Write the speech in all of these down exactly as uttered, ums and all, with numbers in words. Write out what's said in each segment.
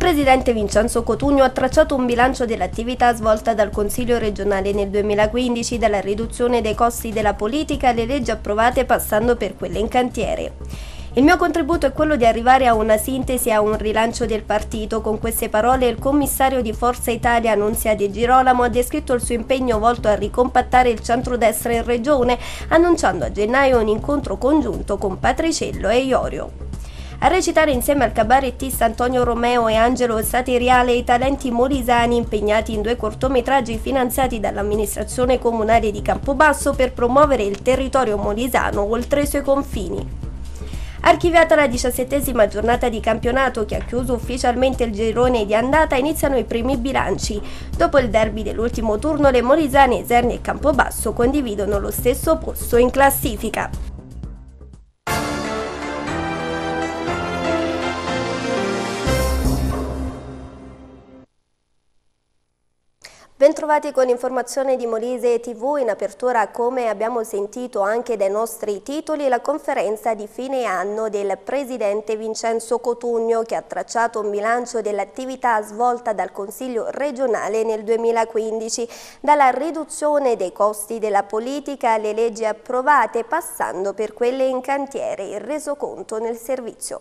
presidente Vincenzo Cotugno ha tracciato un bilancio dell'attività svolta dal Consiglio regionale nel duemilaquindici, dalla riduzione dei costi della politica alle leggi approvate passando per quelle in cantiere. Il mio contributo è quello di arrivare a una sintesi e a un rilancio del partito. Con queste parole il commissario di Forza Italia Nunzia De Girolamo ha descritto il suo impegno volto a ricompattare il centrodestra in regione, annunciando a gennaio un incontro congiunto con Patriciello e Iorio. A recitare insieme al cabarettista Antonio Romeo e Angelo Satiriale i talenti molisani impegnati in due cortometraggi finanziati dall'amministrazione comunale di Campobasso per promuovere il territorio molisano oltre i suoi confini. Archiviata la diciassettesima giornata di campionato che ha chiuso ufficialmente il girone di andata, iniziano i primi bilanci. Dopo il derby dell'ultimo turno, le molisane, Isernia e Campobasso condividono lo stesso posto in classifica. Bentrovati con informazione di Molise tivù. In apertura, come abbiamo sentito anche dai nostri titoli, la conferenza di fine anno del presidente Vincenzo Cotugno, che ha tracciato un bilancio dell'attività svolta dal Consiglio regionale nel duemilaquindici, dalla riduzione dei costi della politica alle leggi approvate passando per quelle in cantiere, il resoconto nel servizio.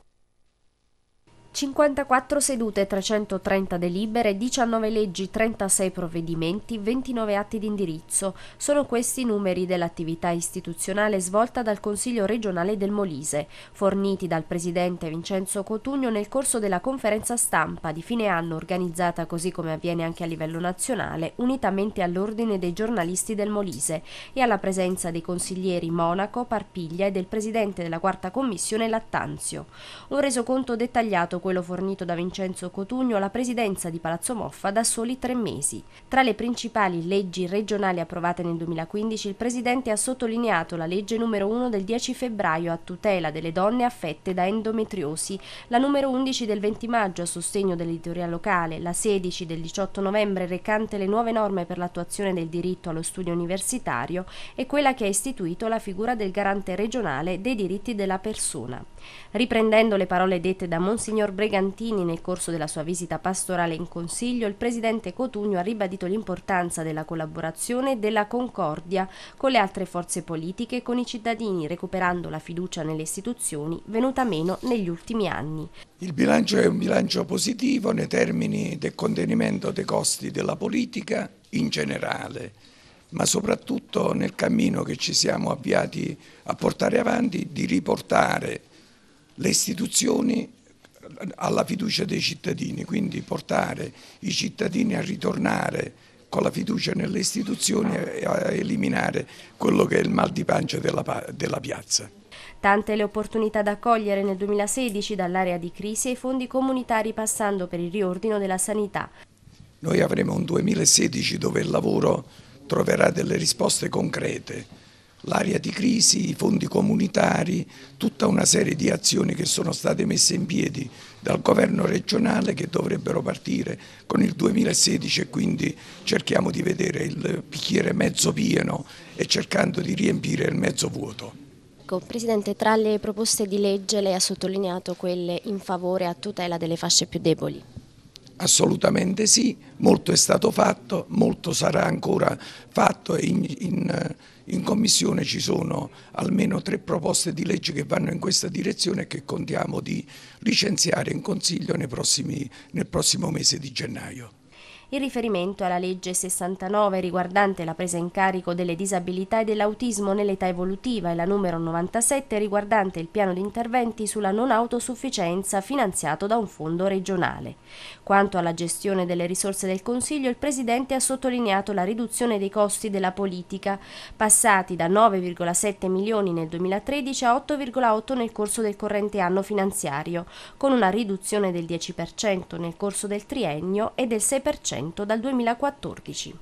cinquantaquattro sedute, trecentotrenta delibere, diciannove leggi, trentasei provvedimenti, ventinove atti di indirizzo. Sono questi i numeri dell'attività istituzionale svolta dal Consiglio regionale del Molise, forniti dal presidente Vincenzo Cotugno nel corso della conferenza stampa di fine anno organizzata, così come avviene anche a livello nazionale, unitamente all'ordine dei giornalisti del Molise e alla presenza dei consiglieri Monaco, Parpiglia e del presidente della quarta commissione Lattanzio. Un resoconto dettagliato quello fornito da Vincenzo Cotugno alla presidenza di Palazzo Moffa da soli tre mesi. Tra le principali leggi regionali approvate nel duemilaquindici, il presidente ha sottolineato la legge numero uno del dieci febbraio a tutela delle donne affette da endometriosi, la numero undici del venti maggio a sostegno dell'editoria locale, la sedici del diciotto novembre recante le nuove norme per l'attuazione del diritto allo studio universitario e quella che ha istituito la figura del garante regionale dei diritti della persona. Riprendendo le parole dette da Monsignor Bregantini nel corso della sua visita pastorale in Consiglio, il presidente Cotugno ha ribadito l'importanza della collaborazione e della concordia con le altre forze politiche e con i cittadini, recuperando la fiducia nelle istituzioni venuta meno negli ultimi anni. Il bilancio è un bilancio positivo nei termini del contenimento dei costi della politica in generale, ma soprattutto nel cammino che ci siamo avviati a portare avanti di riportare le istituzioni alla fiducia dei cittadini, quindi portare i cittadini a ritornare con la fiducia nelle istituzioni e a eliminare quello che è il mal di pancia della, della piazza. Tante le opportunità da cogliere nel duemilasedici, dall'area di crisi ai fondi comunitari passando per il riordino della sanità. Noi avremo un duemilasedici dove il lavoro troverà delle risposte concrete. L'area di crisi, i fondi comunitari, tutta una serie di azioni che sono state messe in piedi dal governo regionale che dovrebbero partire con il duemilasedici e quindi cerchiamo di vedere il bicchiere mezzo pieno e cercando di riempire il mezzo vuoto. Presidente, tra le proposte di legge lei ha sottolineato quelle in favore a tutela delle fasce più deboli. Assolutamente sì, molto è stato fatto, molto sarà ancora fatto e in, in, in Commissione ci sono almeno tre proposte di legge che vanno in questa direzione e che contiamo di licenziare in Consiglio nei prossimi, nel prossimo mese di gennaio. Il riferimento alla legge sessantanove riguardante la presa in carico delle disabilità e dell'autismo nell'età evolutiva e la numero novantasette riguardante il piano di interventi sulla non autosufficienza finanziato da un fondo regionale. Quanto alla gestione delle risorse del Consiglio, il Presidente ha sottolineato la riduzione dei costi della politica, passati da nove virgola sette milioni nel duemilatredici a otto virgola otto nel corso del corrente anno finanziario, con una riduzione del dieci per cento nel corso del triennio e del sei per cento dal duemilaquattordici.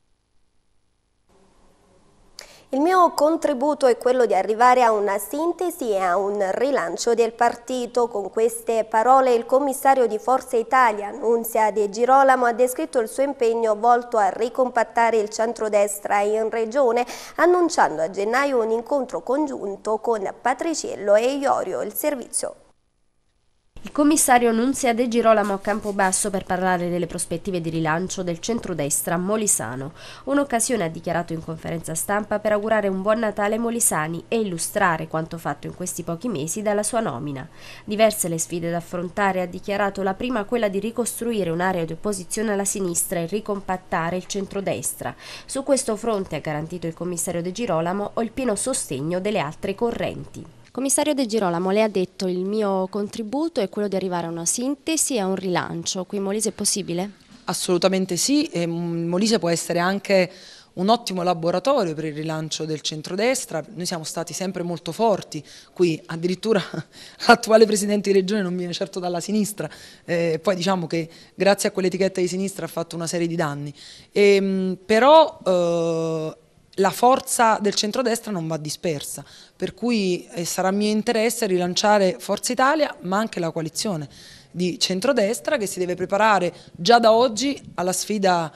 Il mio contributo è quello di arrivare a una sintesi e a un rilancio del partito. Con queste parole il commissario di Forza Italia, Nunzia De Girolamo, ha descritto il suo impegno volto a ricompattare il centrodestra in regione, annunciando a gennaio un incontro congiunto con Patriciello e Iorio. Il servizio. Il commissario Nunzia De Girolamo a Campobasso per parlare delle prospettive di rilancio del centrodestra molisano. Un'occasione, ha dichiarato in conferenza stampa, per augurare un buon Natale ai molisani e illustrare quanto fatto in questi pochi mesi dalla sua nomina. Diverse le sfide da affrontare, ha dichiarato, la prima quella di ricostruire un'area di opposizione alla sinistra e ricompattare il centrodestra. Su questo fronte, ha garantito il commissario De Girolamo, ho il pieno sostegno delle altre correnti. Commissario De Girolamo, lei ha detto il mio contributo è quello di arrivare a una sintesi e a un rilancio. Qui in Molise è possibile? Assolutamente sì, e Molise può essere anche un ottimo laboratorio per il rilancio del centrodestra. Noi siamo stati sempre molto forti, qui addirittura l'attuale presidente di regione non viene certo dalla sinistra, eh, poi diciamo che grazie a quell'etichetta di sinistra ha fatto una serie di danni, e, però eh, la forza del centrodestra non va dispersa, per cui eh, sarà mio interesse rilanciare Forza Italia, ma anche la coalizione di centrodestra che si deve preparare già da oggi alla sfida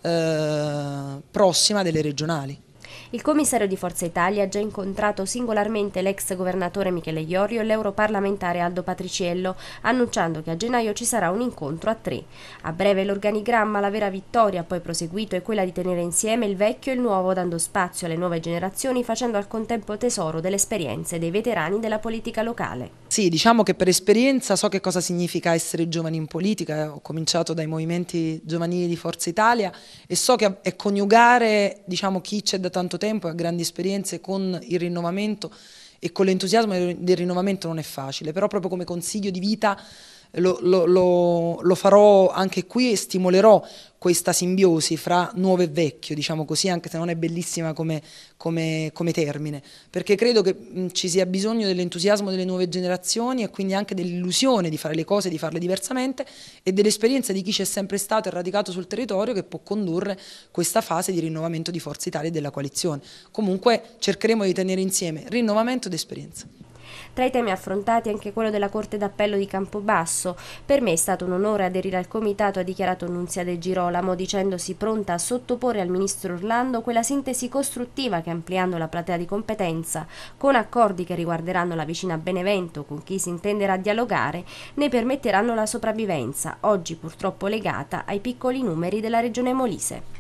eh, prossima delle regionali. Il commissario di Forza Italia ha già incontrato singolarmente l'ex governatore Michele Iorio e l'europarlamentare Aldo Patriciello, annunciando che a gennaio ci sarà un incontro a tre. A breve l'organigramma, la vera vittoria, poi proseguito, è quella di tenere insieme il vecchio e il nuovo, dando spazio alle nuove generazioni, facendo al contempo tesoro delle esperienze dei veterani della politica locale. Sì, diciamo che per esperienza so che cosa significa essere giovani in politica, ho cominciato dai movimenti giovanili di Forza Italia e so che è coniugare, diciamo, chi c'è da tanto tempo e ha grandi esperienze con il rinnovamento e con l'entusiasmo del rinnovamento non è facile, però proprio come consiglio di vita lo, lo, lo, lo farò anche qui e stimolerò questa simbiosi fra nuovo e vecchio, diciamo così, anche se non è bellissima come, come, come termine, perché credo che mh, ci sia bisogno dell'entusiasmo delle nuove generazioni e quindi anche dell'illusione di fare le cose, di farle diversamente e dell'esperienza di chi c'è sempre stato e radicato sul territorio che può condurre questa fase di rinnovamento di Forza Italia e della coalizione. Comunque cercheremo di tenere insieme rinnovamento ed esperienza. Tra i temi affrontati anche quello della Corte d'Appello di Campobasso. Per me è stato un onore aderire al comitato, ha dichiarato Nunzia De Girolamo, dicendosi pronta a sottoporre al ministro Orlando quella sintesi costruttiva che, ampliando la platea di competenza, con accordi che riguarderanno la vicina Benevento con chi si intenderà dialogare, ne permetteranno la sopravvivenza, oggi purtroppo legata ai piccoli numeri della regione Molise.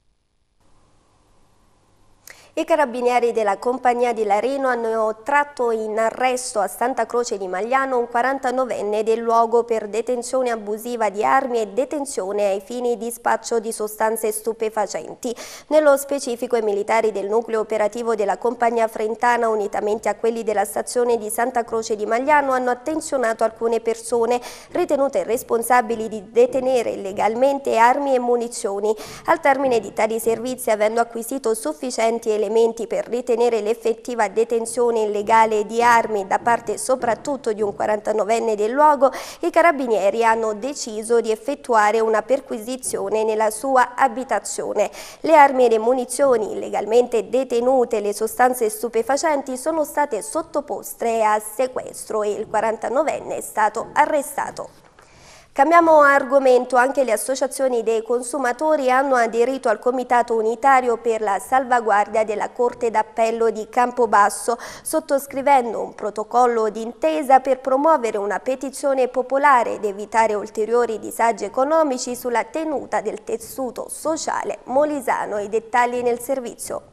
I carabinieri della compagnia di Larino hanno tratto in arresto a Santa Croce di Magliano un quarantanovenne del luogo per detenzione abusiva di armi e detenzione ai fini di spaccio di sostanze stupefacenti. Nello specifico, i militari del nucleo operativo della compagnia frentana, unitamente a quelli della stazione di Santa Croce di Magliano, hanno attenzionato alcune persone ritenute responsabili di detenere illegalmente armi e munizioni. Al termine di tali servizi, avendo acquisito sufficienti elementi per ritenere l'effettiva detenzione illegale di armi da parte soprattutto di un quarantanovenne del luogo, i carabinieri hanno deciso di effettuare una perquisizione nella sua abitazione. Le armi e le munizioni illegalmente detenute e le sostanze stupefacenti sono state sottoposte a sequestro e il quarantanovenne è stato arrestato. Cambiamo argomento, anche le associazioni dei consumatori hanno aderito al Comitato Unitario per la salvaguardia della Corte d'Appello di Campobasso, sottoscrivendo un protocollo d'intesa per promuovere una petizione popolare ed evitare ulteriori disagi economici sulla tenuta del tessuto sociale molisano. I dettagli nel servizio.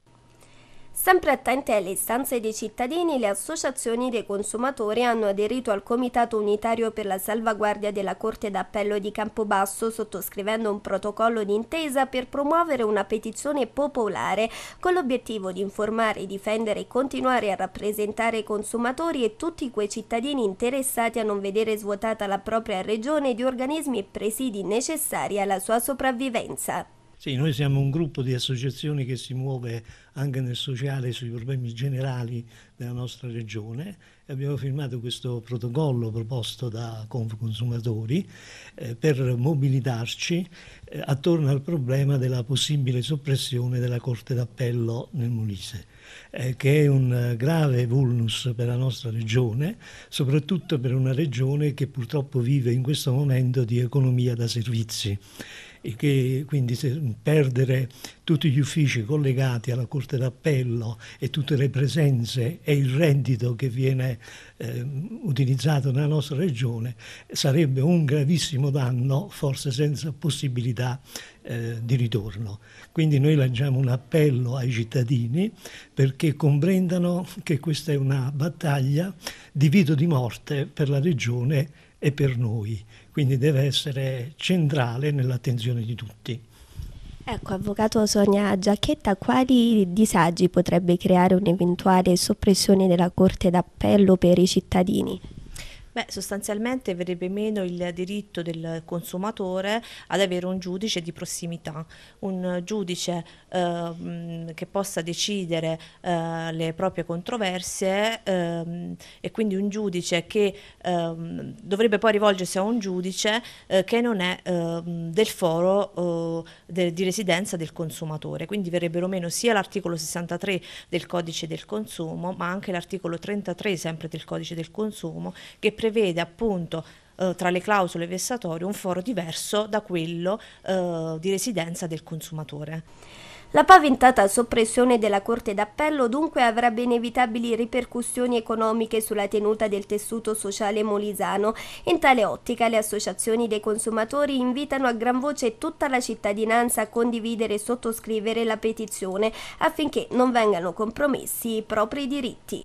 Sempre attente alle istanze dei cittadini, le associazioni dei consumatori hanno aderito al Comitato Unitario per la salvaguardia della Corte d'Appello di Campobasso, sottoscrivendo un protocollo d'intesa per promuovere una petizione popolare con l'obiettivo di informare, difendere e continuare a rappresentare i consumatori e tutti quei cittadini interessati a non vedere svuotata la propria regione di organismi e presidi necessari alla sua sopravvivenza. Sì, noi siamo un gruppo di associazioni che si muove anche nel sociale sui problemi generali della nostra regione e abbiamo firmato questo protocollo proposto da Confconsumatori eh, per mobilitarci eh, attorno al problema della possibile soppressione della Corte d'Appello nel Molise, eh, che è un grave vulnus per la nostra regione, soprattutto per una regione che purtroppo vive in questo momento di economia da servizi. e che quindi se, perdere tutti gli uffici collegati alla Corte d'Appello e tutte le presenze e il reddito che viene eh, utilizzato nella nostra regione sarebbe un gravissimo danno, forse senza possibilità eh, di ritorno. Quindi noi lanciamo un appello ai cittadini perché comprendano che questa è una battaglia di vita o di morte per la regione e per noi, quindi deve essere centrale nell'attenzione di tutti. Ecco, avvocato Sonia Giacchetta, quali disagi potrebbe creare un'eventuale soppressione della Corte d'Appello per i cittadini? Beh, sostanzialmente verrebbe meno il diritto del consumatore ad avere un giudice di prossimità, un giudice eh, che possa decidere eh, le proprie controversie eh, e quindi un giudice che eh, dovrebbe poi rivolgersi a un giudice eh, che non è eh, del foro eh, de, di residenza del consumatore. Quindi verrebbero meno sia l'articolo sessantatré del Codice del Consumo, ma anche l'articolo trentatré sempre del Codice del Consumo, che prevede appunto eh, tra le clausole vessatorie un foro diverso da quello eh, di residenza del consumatore. La paventata soppressione della Corte d'Appello dunque avrebbe inevitabili ripercussioni economiche sulla tenuta del tessuto sociale molisano. In tale ottica le associazioni dei consumatori invitano a gran voce tutta la cittadinanza a condividere e sottoscrivere la petizione affinché non vengano compromessi i propri diritti.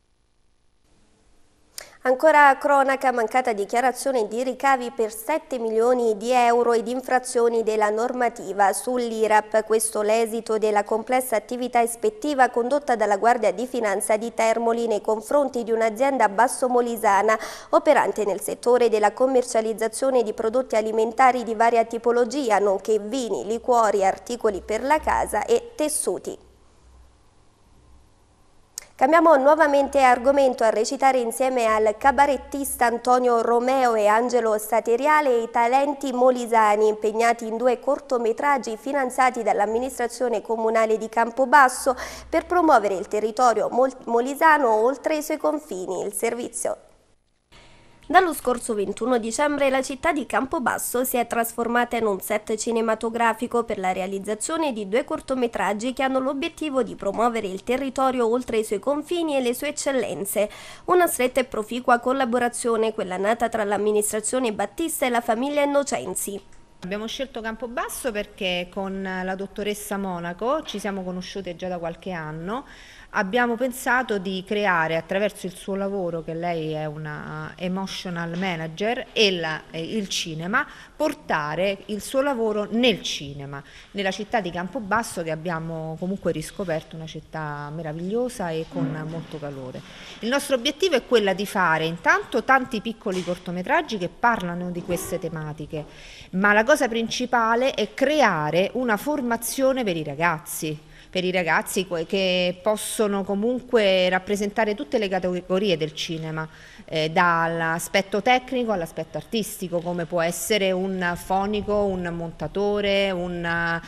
Ancora cronaca, mancata dichiarazione di ricavi per sette milioni di euro ed infrazioni della normativa sull'I R A P. Questo l'esito della complessa attività ispettiva condotta dalla Guardia di Finanza di Termoli nei confronti di un'azienda bassomolisana operante nel settore della commercializzazione di prodotti alimentari di varia tipologia, nonché vini, liquori, articoli per la casa e tessuti. Cambiamo nuovamente argomento. A recitare insieme al cabarettista Antonio Romeo e Angelo Stateriale i talenti molisani impegnati in due cortometraggi finanziati dall'amministrazione comunale di Campobasso per promuovere il territorio molisano oltre i suoi confini. Il servizio. Dallo scorso ventuno dicembre la città di Campobasso si è trasformata in un set cinematografico per la realizzazione di due cortometraggi che hanno l'obiettivo di promuovere il territorio oltre i suoi confini e le sue eccellenze. Una stretta e proficua collaborazione, quella nata tra l'amministrazione Battista e la famiglia Innocenzi. Abbiamo scelto Campobasso perché con la dottoressa Monaco ci siamo conosciute già da qualche anno. Abbiamo pensato di creare attraverso il suo lavoro, che lei è una emotional manager, e la, il cinema, portare il suo lavoro nel cinema, nella città di Campobasso, che abbiamo comunque riscoperto una città meravigliosa e con molto calore. Il nostro obiettivo è quello di fare intanto tanti piccoli cortometraggi che parlano di queste tematiche, ma la cosa principale è creare una formazione per i ragazzi. per i ragazzi che possono comunque rappresentare tutte le categorie del cinema, eh, dall'aspetto tecnico all'aspetto artistico, come può essere un fonico, un montatore, un,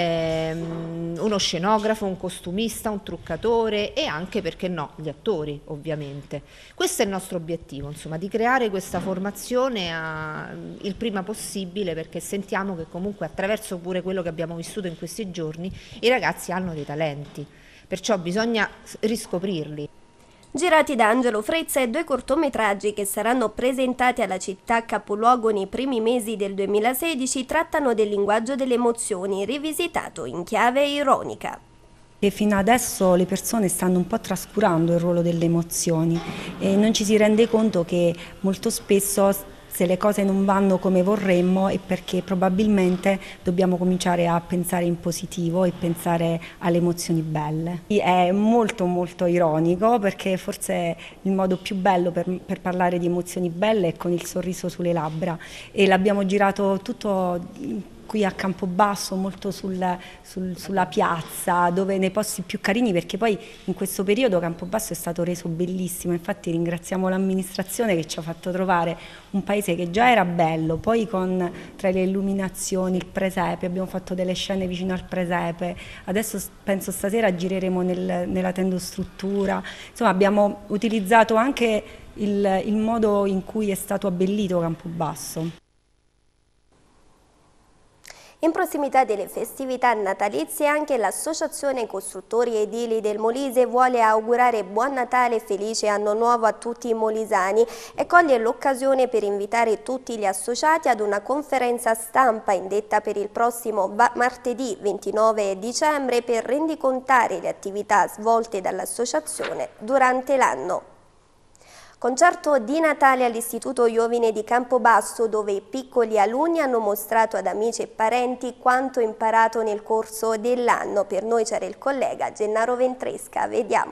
ehm, uno scenografo, un costumista, un truccatore e anche, perché no, gli attori ovviamente. Questo è il nostro obiettivo, insomma, di creare questa formazione a, il prima possibile, perché sentiamo che comunque attraverso pure quello che abbiamo vissuto in questi giorni i ragazzi hanno dei talenti, perciò bisogna riscoprirli. Girati da Angelo Frezza e due cortometraggi che saranno presentati alla città capoluogo nei primi mesi del duemilasedici trattano del linguaggio delle emozioni, rivisitato in chiave ironica. E fino adesso le persone stanno un po' trascurando il ruolo delle emozioni e non ci si rende conto che molto spesso, se le cose non vanno come vorremmo, è perché probabilmente dobbiamo cominciare a pensare in positivo e pensare alle emozioni belle. È molto molto ironico, perché forse è il modo più bello per, per parlare di emozioni belle è con il sorriso sulle labbra, e l'abbiamo girato tutto qui a Campobasso, molto sul, sul, sulla piazza, dove nei posti più carini, perché poi in questo periodo Campobasso è stato reso bellissimo. Infatti ringraziamo l'amministrazione che ci ha fatto trovare un paese che già era bello, poi con tra le illuminazioni, il presepe, abbiamo fatto delle scene vicino al presepe, adesso penso stasera gireremo nel, nella tendostruttura, insomma abbiamo utilizzato anche il, il modo in cui è stato abbellito Campobasso. In prossimità delle festività natalizie anche l'Associazione Costruttori Edili del Molise vuole augurare buon Natale e felice anno nuovo a tutti i molisani e coglie l'occasione per invitare tutti gli associati ad una conferenza stampa indetta per il prossimo martedì ventinove dicembre per rendicontare le attività svolte dall'associazione durante l'anno. Concerto di Natale all'Istituto Iovine di Campobasso, dove i piccoli alunni hanno mostrato ad amici e parenti quanto imparato nel corso dell'anno. Per noi c'era il collega Gennaro Ventresca, vediamo.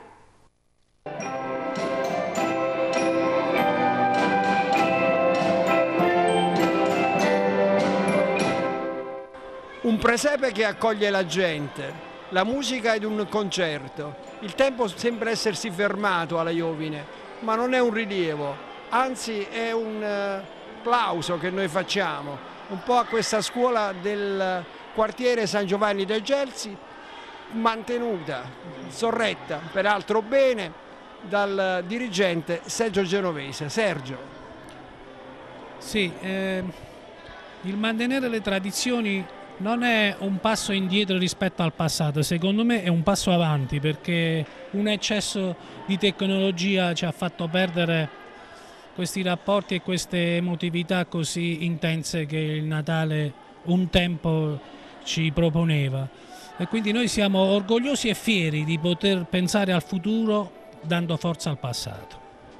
Un presepe che accoglie la gente, la musica ed un concerto. Il tempo sembra essersi fermato alla Iovine, ma non è un rilievo, anzi è un plauso che noi facciamo un po' a questa scuola del quartiere San Giovanni dei Gelsi, mantenuta, sorretta peraltro bene dal dirigente Sergio Genovese. Sergio. Sì, eh, il mantenere le tradizioni non è un passo indietro rispetto al passato, secondo me è un passo avanti, perché un eccesso di tecnologia ci ha fatto perdere questi rapporti e queste emotività così intense che il Natale un tempo ci proponeva. E quindi noi siamo orgogliosi e fieri di poter pensare al futuro dando forza al passato.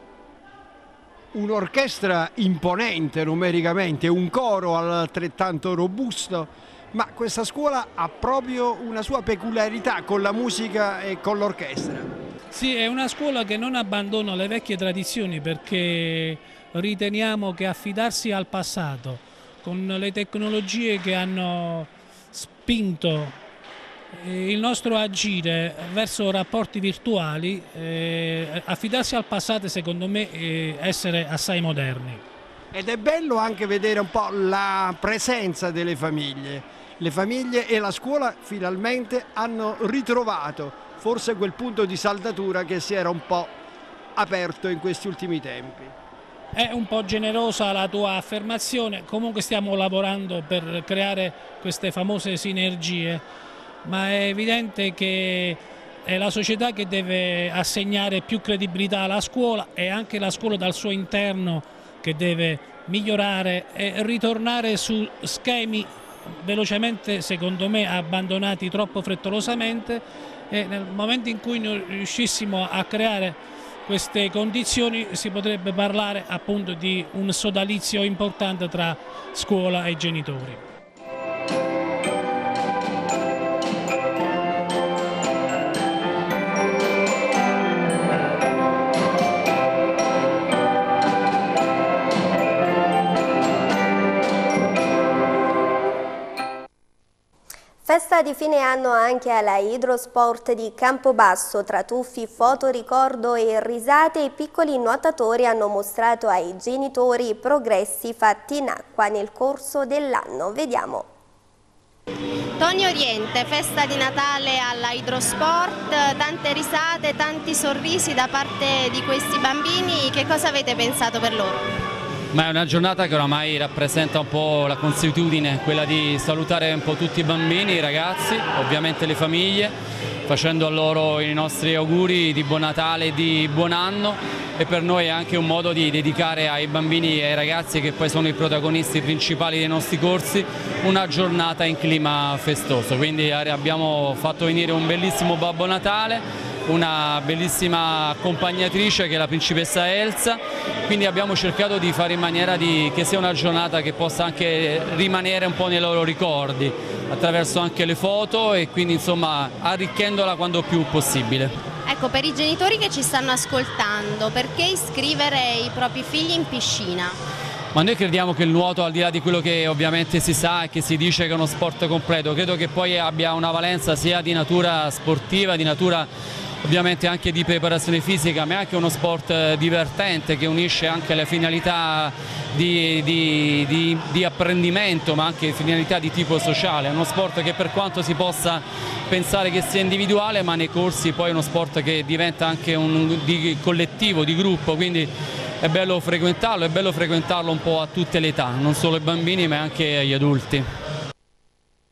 Un'orchestra imponente numericamente, un coro altrettanto robusto, ma questa scuola ha proprio una sua peculiarità con la musica e con l'orchestra. Sì, è una scuola che non abbandona le vecchie tradizioni, perché riteniamo che affidarsi al passato con le tecnologie che hanno spinto il nostro agire verso rapporti virtuali, eh, affidarsi al passato secondo me è essere assai moderni. Ed è bello anche vedere un po' la presenza delle famiglie. Le famiglie e la scuola finalmente hanno ritrovato forse quel punto di saldatura che si era un po' aperto in questi ultimi tempi. È un po' generosa la tua affermazione, comunque stiamo lavorando per creare queste famose sinergie, ma è evidente che è la società che deve assegnare più credibilità alla scuola e anche la scuola dal suo interno che deve migliorare e ritornare su schemi velocemente, secondo me, abbandonati troppo frettolosamente, e nel momento in cui noi riuscissimo a creare queste condizioni si potrebbe parlare appunto di un sodalizio importante tra scuola e genitori. Festa di fine anno anche alla Idrosport di Campobasso. Tra tuffi, foto, ricordo e risate, i piccoli nuotatori hanno mostrato ai genitori i progressi fatti in acqua nel corso dell'anno. Vediamo. Toni Oriente, festa di Natale alla Idrosport, tante risate, tanti sorrisi da parte di questi bambini. Che cosa avete pensato per loro? Ma è una giornata che oramai rappresenta un po' la consuetudine, quella di salutare un po' tutti i bambini, i ragazzi, ovviamente le famiglie, facendo a loro i nostri auguri di buon Natale e di buon anno, e per noi è anche un modo di dedicare ai bambini e ai ragazzi, che poi sono i protagonisti principali dei nostri corsi, una giornata in clima festoso. Quindi abbiamo fatto venire un bellissimo Babbo Natale, una bellissima accompagnatrice che è la principessa Elsa, quindi abbiamo cercato di fare in maniera di, che sia una giornata che possa anche rimanere un po' nei loro ricordi, attraverso anche le foto, e quindi insomma arricchendola quando più possibile. Ecco, per i genitori che ci stanno ascoltando, perché iscrivere i propri figli in piscina? Ma noi crediamo che il nuoto, al di là di quello che ovviamente si sa e che si dice che è uno sport completo, credo che poi abbia una valenza sia di natura sportiva, di natura ovviamente anche di preparazione fisica, ma è anche uno sport divertente che unisce anche le finalità di, di, di, di apprendimento, ma anche finalità di tipo sociale. È uno sport che, per quanto si possa pensare che sia individuale, ma nei corsi poi è uno sport che diventa anche un di collettivo, di gruppo, quindi è bello frequentarlo, è bello frequentarlo un po' a tutte le età, non solo ai bambini ma anche agli adulti.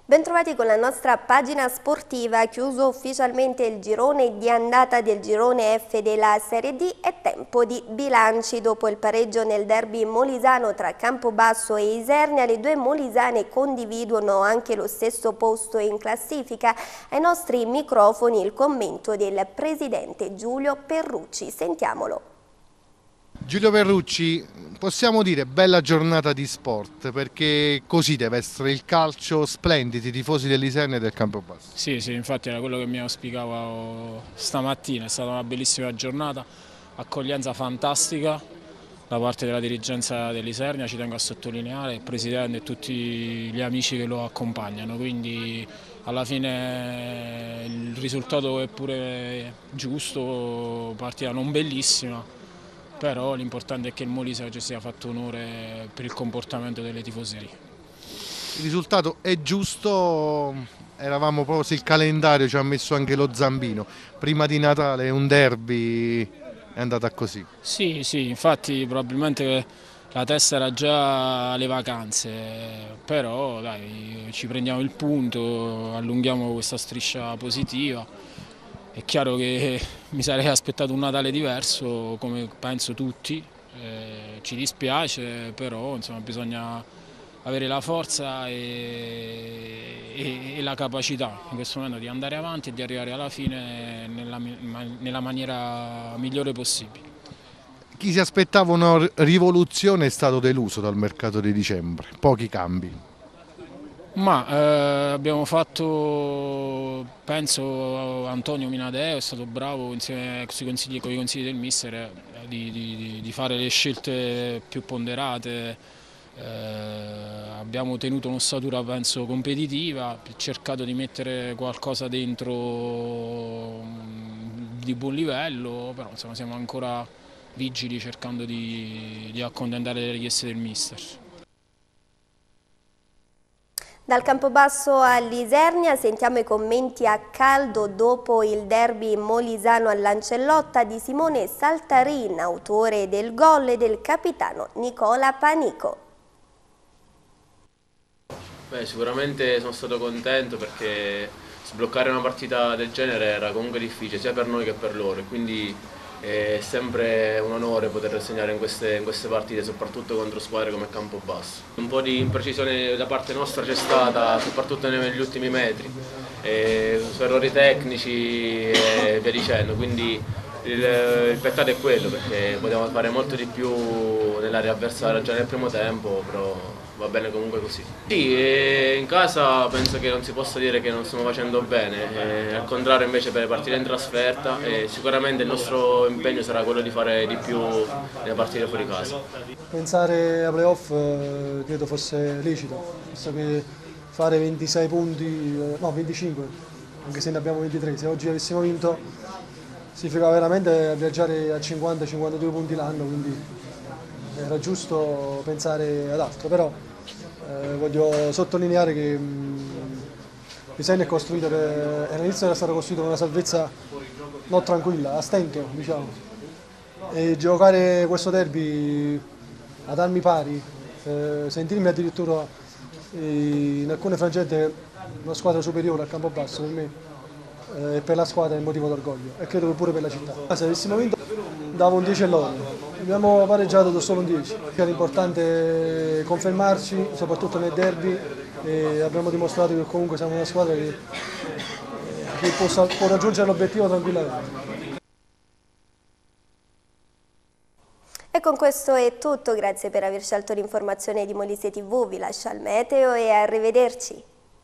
Bentrovati con la nostra pagina sportiva. Chiuso ufficialmente il girone di andata del girone F della Serie D, è tempo di bilanci. Dopo il pareggio nel derby molisano tra Campobasso e Isernia, le due molisane condividono anche lo stesso posto in classifica. Ai nostri microfoni il commento del presidente Giulio Perrucci. Sentiamolo. Giulio Perrucci, possiamo dire bella giornata di sport, perché così deve essere il calcio, splendidi i tifosi dell'Isernia e del Campobasso. Sì, sì, infatti era quello che mi auspicavo stamattina, è stata una bellissima giornata, accoglienza fantastica da parte della dirigenza dell'Isernia, ci tengo a sottolineare, il presidente e tutti gli amici che lo accompagnano, quindi alla fine il risultato è pure giusto, partita non bellissima. Però l'importante è che il Molise oggi sia fatto onore per il comportamento delle tifoserie. Il risultato è giusto, eravamo proprio, se il calendario ci ha messo anche lo zampino. Prima di Natale un derby è andata così. Sì, sì, infatti probabilmente la testa era già alle vacanze, però dai, ci prendiamo il punto, allunghiamo questa striscia positiva. È chiaro che mi sarei aspettato un Natale diverso, come penso tutti, eh, ci dispiace, però insomma, bisogna avere la forza e, e, e la capacità in questo momento di andare avanti e di arrivare alla fine nella, nella maniera migliore possibile. Chi si aspettava una rivoluzione è stato deluso dal mercato di dicembre, pochi cambi. Ma eh, abbiamo fatto, penso, Antonio Minadeo è stato bravo insieme con i consigli, con i consigli del mister eh, di, di, di fare le scelte più ponderate, eh, abbiamo tenuto un'ossatura penso competitiva, cercato di mettere qualcosa dentro di buon livello, però insomma, siamo ancora vigili cercando di, di accontentare le richieste del mister. Dal Campobasso all'Isernia sentiamo i commenti a caldo dopo il derby molisano all'Ancellotta di Simone Saltarin, autore del gol, e del capitano Nicola Panico. Beh, sicuramente sono stato contento perché sbloccare una partita del genere era comunque difficile sia per noi che per loro, quindi è sempre un onore poter segnare in queste, in queste partite, soprattutto contro squadre come Campobasso. Un po' di imprecisione da parte nostra c'è stata, soprattutto negli ultimi metri, e su errori tecnici e via dicendo, quindi il, il peccato è quello, perché potevamo fare molto di più nell'area avversaria già nel primo tempo, però va bene comunque così. Sì, in casa penso che non si possa dire che non stiamo facendo bene, eh, al contrario invece per le partite in trasferta, e sicuramente il nostro impegno sarà quello di fare di più nelle partite fuori casa. Pensare a playoff eh, credo fosse licito, visto che fare ventisei punti, eh, no venticinque, anche se ne abbiamo ventitré, se oggi avessimo vinto significava veramente viaggiare a cinquanta cinquantadue punti l'anno, quindi era giusto pensare ad altro, però eh, voglio sottolineare che l'Isernia è costruita per, all'inizio era stata costruita con una salvezza non tranquilla, a stento, diciamo, e giocare questo derby ad armi pari, eh, sentirmi addirittura eh, in alcune frangente una squadra superiore al Campobasso, per me e eh, per la squadra è un motivo d'orgoglio, e credo che pure per la città. Se avessimo vinto davo un dieci a loro. Abbiamo pareggiato solo un dieci, era importante confermarci, soprattutto nel derby, e abbiamo dimostrato che comunque siamo una squadra che, che può, può raggiungere l'obiettivo tranquillamente. E con questo è tutto, grazie per aver scelto l'informazione di Molise tivù, vi lascio al meteo e arrivederci.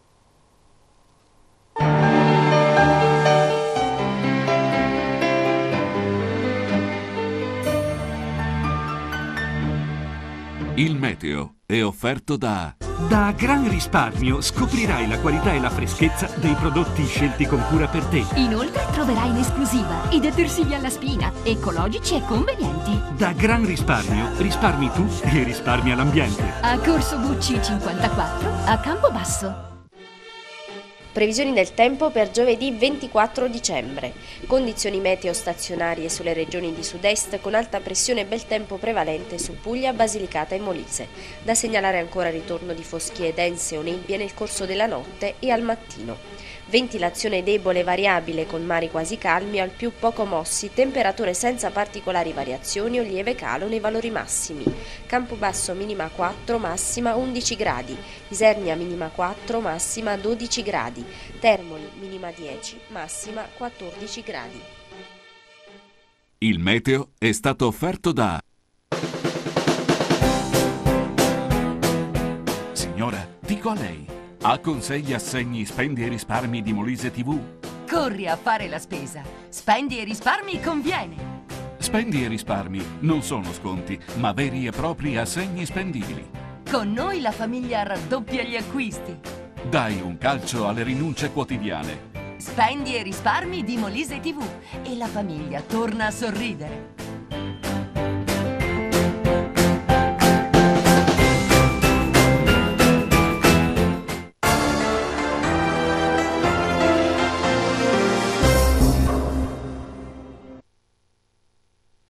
Il meteo è offerto da... Da Gran Risparmio scoprirai la qualità e la freschezza dei prodotti scelti con cura per te. Inoltre troverai in esclusiva i detersivi alla spina, ecologici e convenienti. Da Gran Risparmio risparmi tu e risparmia l'ambiente. A Corso Bucci cinquantaquattro a Campobasso. Previsioni del tempo per giovedì ventiquattro dicembre. Condizioni meteo stazionarie sulle regioni di sud-est con alta pressione e bel tempo prevalente su Puglia, Basilicata e Molise. Da segnalare ancora il ritorno di foschie dense o nebbie nel corso della notte e al mattino. Ventilazione debole e variabile con mari quasi calmi o al più poco mossi, temperature senza particolari variazioni o lieve calo nei valori massimi. Campobasso minima quattro, massima undici gradi. Isernia minima quattro, massima dodici gradi. Termoli minima dieci, massima quattordici gradi. Il meteo è stato offerto da... Signora, dico a lei. Ha consigli, assegni, spendi e risparmi di Molise tivù? Corri a fare la spesa. Spendi e risparmi conviene. Spendi e risparmi non sono sconti, ma veri e propri assegni spendibili. Con noi la famiglia raddoppia gli acquisti. Dai un calcio alle rinunce quotidiane. Spendi e risparmi di Molise tivù e la famiglia torna a sorridere.